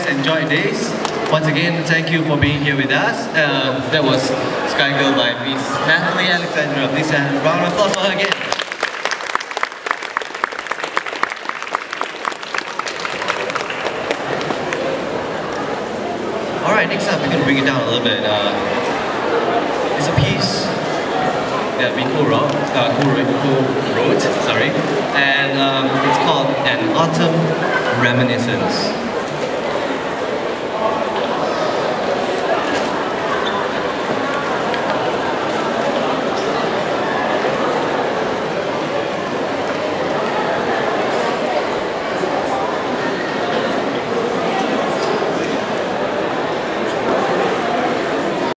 enjoyed this. Once again, thank you for being here with us. That was Sky Girl by Miss Natalie Alexandra. Please have a round of applause for her again. Alright, next up, we're going to bring it down a little bit. It's a piece that we co-wrote, and it's called An Autumn Reminiscence.